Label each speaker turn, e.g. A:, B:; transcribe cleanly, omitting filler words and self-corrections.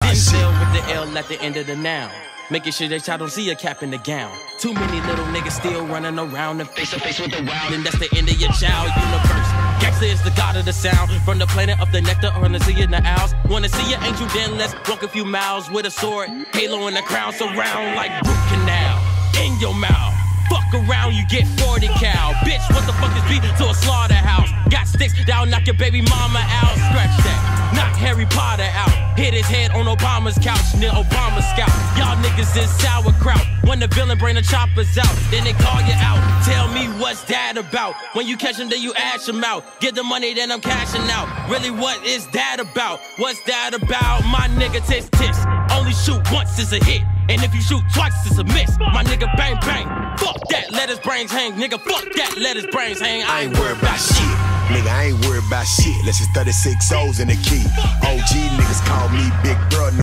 A: my shit.
B: Denzel with the L at the end of the noun. Making sure that y'all don't see a cap in the gown. Too many little niggas still running around and face to face with the wild. And that's the end of your child universe. Gangsta is the god of the sound. From the planet of the nectar on the sea and the owls. Wanna see your angel, then let's walk a few miles with a sword. Halo and the crown surround like root canal. In your mouth. Fuck around, you get 40 cal. Bitch, what the fuck is beat to a slaughterhouse? Got sticks down, knock your baby mama out. Scratch that, knock Harry Potter out. Hit his head on Obama's couch near Obama's scalp. Y'all niggas is sauerkraut. When the villain bring the choppers out, then they call you out. Tell me what's that about? When you catch him, then you ash him out. Get the money, then I'm cashing out. Really, what is that about? What's that about? My nigga tis. Only shoot once is a hit. And if you shoot twice, it's a miss. My nigga bang bang. Fuck that, let his brains hang. Nigga, fuck that, let his brains hang.
A: I ain't worried about shit. Nigga, I ain't worried about shit. Unless it's 36 O's in the key. OG niggas call me Big Bro.